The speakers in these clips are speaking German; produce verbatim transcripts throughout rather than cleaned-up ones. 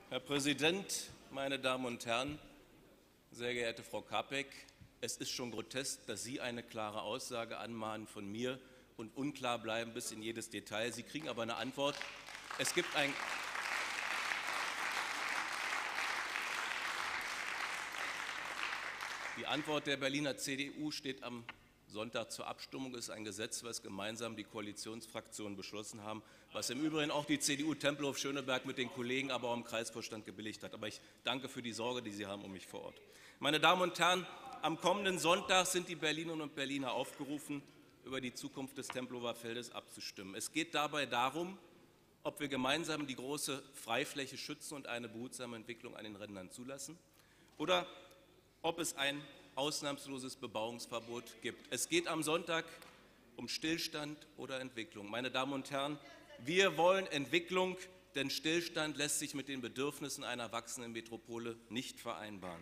Herr Präsident, meine Damen und Herren, sehr geehrte Frau Kapek! Es ist schon grotesk, dass Sie eine klare Aussage anmahnen von mir und unklar bleiben bis in jedes Detail. Sie kriegen aber eine Antwort. Es gibt ein Die Antwort der Berliner C D U steht am Sonntag zur Abstimmung. Es ist ein Gesetz, was gemeinsam die Koalitionsfraktionen beschlossen haben, was im Übrigen auch die C D U Tempelhof-Schöneberg mit den Kollegen, aber auch im Kreisvorstand gebilligt hat. Aber ich danke für die Sorge, die Sie haben um mich vor Ort. Meine Damen und Herren, am kommenden Sonntag sind die Berlinerinnen und Berliner aufgerufen, über die Zukunft des Tempelhofer Feldes abzustimmen. Es geht dabei darum, ob wir gemeinsam die große Freifläche schützen und eine behutsame Entwicklung an den Rändern zulassen oder ob es ein ausnahmsloses Bebauungsverbot gibt. Es geht am Sonntag um Stillstand oder Entwicklung. Meine Damen und Herren, wir wollen Entwicklung, denn Stillstand lässt sich mit den Bedürfnissen einer wachsenden Metropole nicht vereinbaren.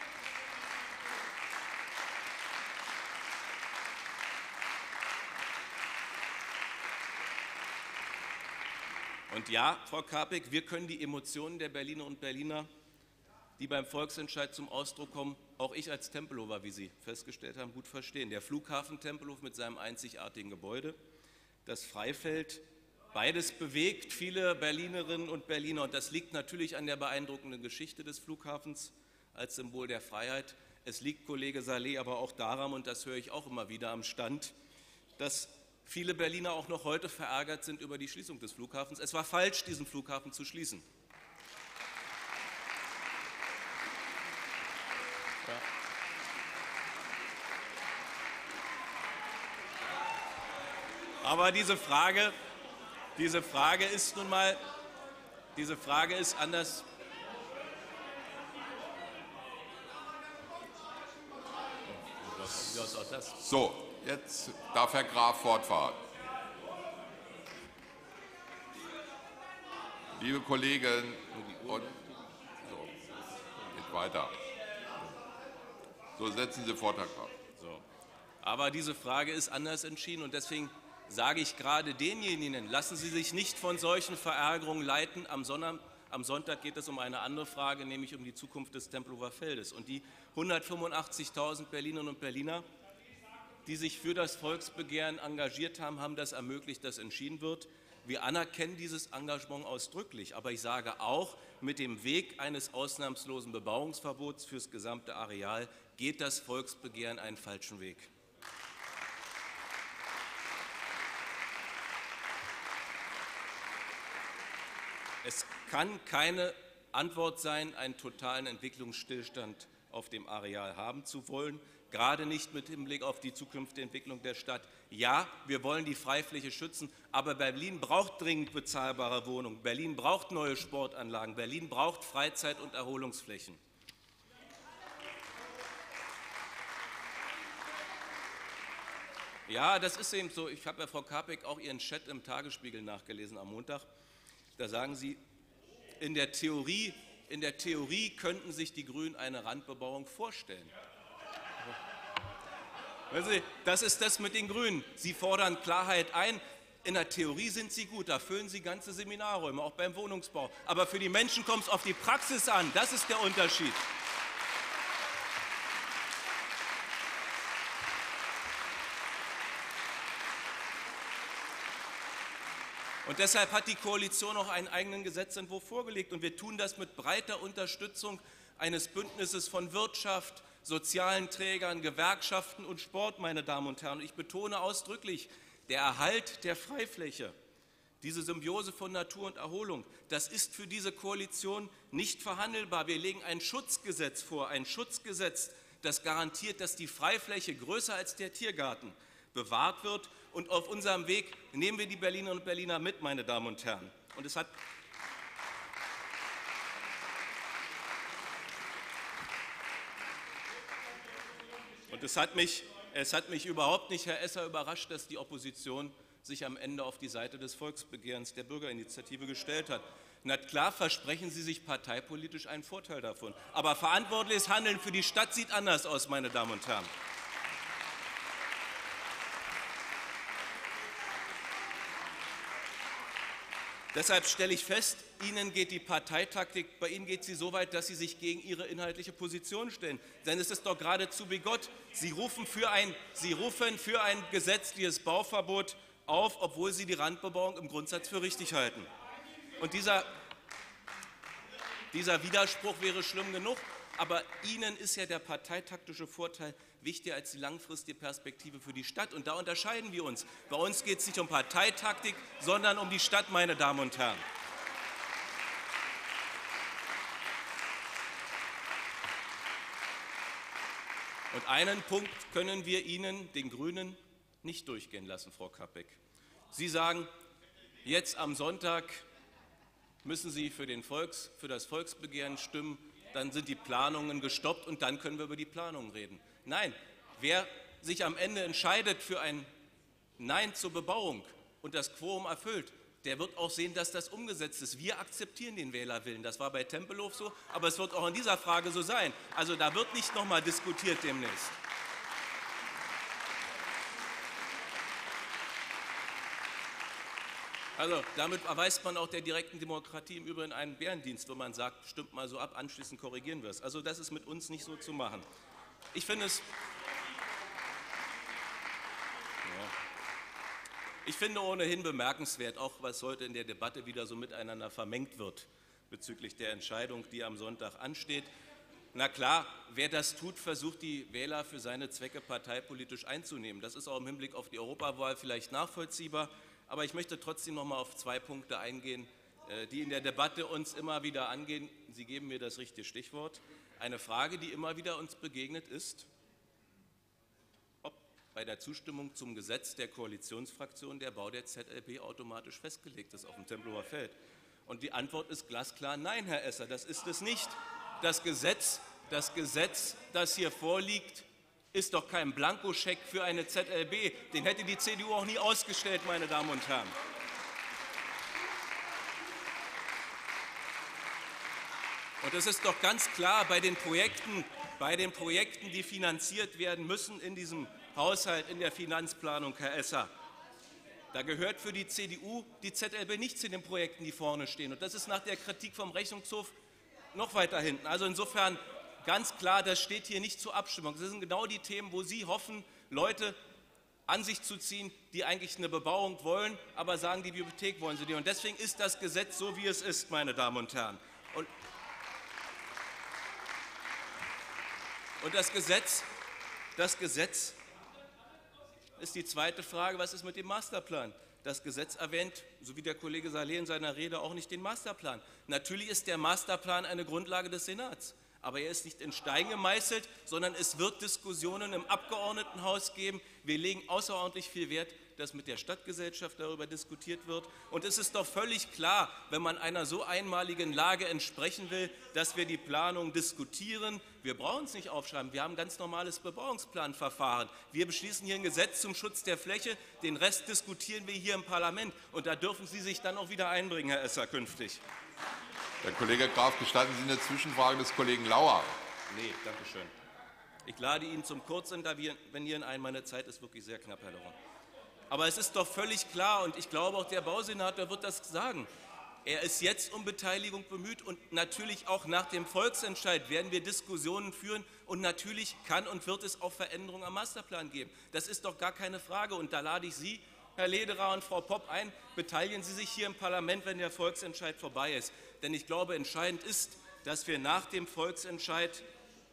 Und ja, Frau Kapek, wir können die Emotionen der Berlinerinnen und Berliner, die beim Volksentscheid zum Ausdruck kommen, auch ich als Tempelhofer, wie Sie festgestellt haben, gut verstehen. Der Flughafen Tempelhof mit seinem einzigartigen Gebäude, das Freifeld, beides bewegt viele Berlinerinnen und Berliner. Und das liegt natürlich an der beeindruckenden Geschichte des Flughafens als Symbol der Freiheit. Es liegt, Kollege Saleh, aber auch daran, und das höre ich auch immer wieder am Stand, dass viele Berliner auch noch heute verärgert sind über die Schließung des Flughafens. Es war falsch, diesen Flughafen zu schließen. Ja. Aber diese Frage, diese Frage ist nun mal, diese Frage ist anders. So, jetzt darf Herr Graf fortfahren. Liebe Kolleginnen und so, geht weiter. So, setzen Sie fort, Herr Graf. So. Aber diese Frage ist anders entschieden und deswegen sage ich gerade denjenigen, lassen Sie sich nicht von solchen Verärgerungen leiten. Am Sonntag, am Sonntag geht es um eine andere Frage, nämlich um die Zukunft des Tempelhofer Feldes. Und die hundertfünfundachtzigtausend Berlinerinnen und Berliner, die sich für das Volksbegehren engagiert haben, haben das ermöglicht, dass entschieden wird. Wir anerkennen dieses Engagement ausdrücklich, aber ich sage auch, mit dem Weg eines ausnahmslosen Bebauungsverbots fürs gesamte Areal geht das Volksbegehren einen falschen Weg. Es kann keine Antwort sein, einen totalen Entwicklungsstillstand auf dem Areal haben zu wollen, gerade nicht mit Hinblick auf die zukünftige Entwicklung der Stadt. Ja, wir wollen die Freifläche schützen, aber Berlin braucht dringend bezahlbare Wohnungen, Berlin braucht neue Sportanlagen, Berlin braucht Freizeit- und Erholungsflächen. Ja, das ist eben so. Ich habe ja, Frau Kapek, auch Ihren Chat im Tagesspiegel nachgelesen am Montag. Da sagen Sie, in der Theorie, in der Theorie könnten sich die Grünen eine Randbebauung vorstellen. Sie, das ist das mit den Grünen. Sie fordern Klarheit ein. In der Theorie sind sie gut, da füllen sie ganze Seminarräume, auch beim Wohnungsbau. Aber für die Menschen kommt es auf die Praxis an. Das ist der Unterschied. Und deshalb hat die Koalition auch einen eigenen Gesetzentwurf vorgelegt. Und wir tun das mit breiter Unterstützung eines Bündnisses von Wirtschaft, sozialen Trägern, Gewerkschaften und Sport, meine Damen und Herren. Ich betone ausdrücklich, der Erhalt der Freifläche, diese Symbiose von Natur und Erholung, das ist für diese Koalition nicht verhandelbar. Wir legen ein Schutzgesetz vor, ein Schutzgesetz, das garantiert, dass die Freifläche größer als der Tiergarten bewahrt wird. Und auf unserem Weg nehmen wir die Berlinerinnen und Berliner mit, meine Damen und Herren. Und es hat Und es hat mich, es hat mich überhaupt nicht, Herr Esser, überrascht, dass die Opposition sich am Ende auf die Seite des Volksbegehrens der Bürgerinitiative gestellt hat. Na klar versprechen Sie sich parteipolitisch einen Vorteil davon. Aber verantwortliches Handeln für die Stadt sieht anders aus, meine Damen und Herren. Deshalb stelle ich fest, Ihnen geht die Parteitaktik, bei Ihnen geht sie so weit, dass Sie sich gegen Ihre inhaltliche Position stellen. Denn es ist doch geradezu bigott. Sie rufen für ein, Sie rufen für ein gesetzliches Bauverbot auf, obwohl Sie die Randbebauung im Grundsatz für richtig halten. Und dieser, dieser Widerspruch wäre schlimm genug. Aber Ihnen ist ja der parteitaktische Vorteil wichtiger als die langfristige Perspektive für die Stadt. Und da unterscheiden wir uns. Bei uns geht es nicht um Parteitaktik, sondern um die Stadt, meine Damen und Herren. Und einen Punkt können wir Ihnen, den Grünen, nicht durchgehen lassen, Frau Kappeck. Sie sagen, jetzt am Sonntag müssen Sie für, den Volks, für das Volksbegehren stimmen, dann sind die Planungen gestoppt und dann können wir über die Planungen reden. Nein, wer sich am Ende entscheidet für ein Nein zur Bebauung und das Quorum erfüllt, der wird auch sehen, dass das umgesetzt ist. Wir akzeptieren den Wählerwillen. Das war bei Tempelhof so, aber es wird auch in dieser Frage so sein. Also da wird nicht noch mal diskutiert demnächst. Also damit erweist man auch der direkten Demokratie im Übrigen einen Bärendienst, wenn man sagt, stimmt mal so ab, anschließend korrigieren wir es. Also das ist mit uns nicht so zu machen. Ich finde es, ja, ich finde ohnehin bemerkenswert, auch was heute in der Debatte wieder so miteinander vermengt wird bezüglich der Entscheidung, die am Sonntag ansteht. Na klar, wer das tut, versucht die Wähler für seine Zwecke parteipolitisch einzunehmen. Das ist auch im Hinblick auf die Europawahl vielleicht nachvollziehbar. Aber ich möchte trotzdem noch mal auf zwei Punkte eingehen, die in der Debatte uns immer wieder angehen. Sie geben mir das richtige Stichwort. Eine Frage, die immer wieder uns begegnet, ist, ob bei der Zustimmung zum Gesetz der Koalitionsfraktion der Bau der Z L B automatisch festgelegt ist auf dem Tempelhofer Feld. Und die Antwort ist glasklar nein, Herr Esser, das ist es nicht. Das Gesetz, das Gesetz, das hier vorliegt, ist doch kein Blankoscheck für eine Z L B. Den hätte die C D U auch nie ausgestellt, meine Damen und Herren. Und es ist doch ganz klar, bei den Projekten, bei den Projekten, die finanziert werden müssen in diesem Haushalt, in der Finanzplanung, Herr Esser, da gehört für die C D U die Z L B nicht zu den Projekten, die vorne stehen. Und das ist nach der Kritik vom Rechnungshof noch weiter hinten. Also insofern ganz klar, das steht hier nicht zur Abstimmung. Das sind genau die Themen, wo Sie hoffen, Leute an sich zu ziehen, die eigentlich eine Bebauung wollen, aber sagen, die Bibliothek wollen sie nicht. Und deswegen ist das Gesetz so, wie es ist, meine Damen und Herren. Und, und das Gesetz, das Gesetz ist die zweite Frage, was ist mit dem Masterplan? Das Gesetz erwähnt, so wie der Kollege Saleh in seiner Rede, auch nicht den Masterplan. Natürlich ist der Masterplan eine Grundlage des Senats. Aber er ist nicht in Stein gemeißelt, sondern es wird Diskussionen im Abgeordnetenhaus geben. Wir legen außerordentlich viel Wert, dass mit der Stadtgesellschaft darüber diskutiert wird. Und es ist doch völlig klar, wenn man einer so einmaligen Lage entsprechen will, dass wir die Planung diskutieren. Wir brauchen es nicht aufschreiben. Wir haben ein ganz normales Bebauungsplanverfahren. Wir beschließen hier ein Gesetz zum Schutz der Fläche. Den Rest diskutieren wir hier im Parlament. Und da dürfen Sie sich dann auch wieder einbringen, Herr Esser, künftig. Herr Kollege Graf, gestatten Sie eine Zwischenfrage des Kollegen Lauer? Nee, danke schön. Ich lade Ihnen zum Kurzintervenieren ein. Meine Zeit ist wirklich sehr knapp, Herr Lauer. Aber es ist doch völlig klar, und ich glaube auch der Bausenator wird das sagen, er ist jetzt um Beteiligung bemüht und natürlich auch nach dem Volksentscheid werden wir Diskussionen führen und natürlich kann und wird es auch Veränderungen am Masterplan geben. Das ist doch gar keine Frage und da lade ich Sie, Herr Lederer und Frau Popp, ein, beteiligen Sie sich hier im Parlament, wenn der Volksentscheid vorbei ist. Denn ich glaube, entscheidend ist, dass wir nach dem Volksentscheid,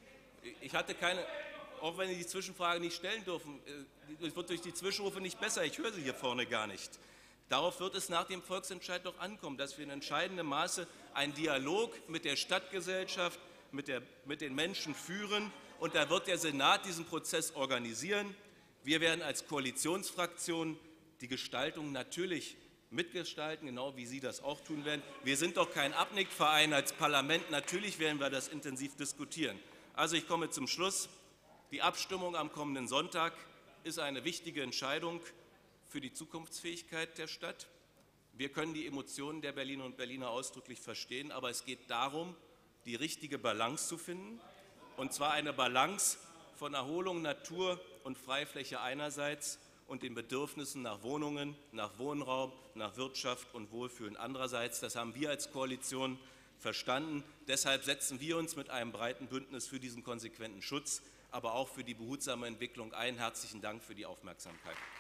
ich hatte keine, auch wenn Sie die Zwischenfrage nicht stellen dürfen, es wird durch die Zwischenrufe nicht besser, ich höre Sie hier vorne gar nicht. Darauf wird es nach dem Volksentscheid doch ankommen, dass wir in entscheidendem Maße einen Dialog mit der Stadtgesellschaft, mit, der, mit den Menschen führen. Und da wird der Senat diesen Prozess organisieren. Wir werden als Koalitionsfraktion die Gestaltung natürlich mitgestalten, genau wie Sie das auch tun werden. Wir sind doch kein Abnickverein als Parlament. Natürlich werden wir das intensiv diskutieren. Also ich komme zum Schluss. Die Abstimmung am kommenden Sonntag ist eine wichtige Entscheidung für die Zukunftsfähigkeit der Stadt. Wir können die Emotionen der Berliner und Berliner ausdrücklich verstehen, aber es geht darum, die richtige Balance zu finden, und zwar eine Balance von Erholung, Natur und Freifläche einerseits und den Bedürfnissen nach Wohnungen, nach Wohnraum, nach Wirtschaft und Wohlfühlen andererseits. Das haben wir als Koalition verstanden. Deshalb setzen wir uns mit einem breiten Bündnis für diesen konsequenten Schutz, aber auch für die behutsame Entwicklung ein. Herzlichen Dank für die Aufmerksamkeit.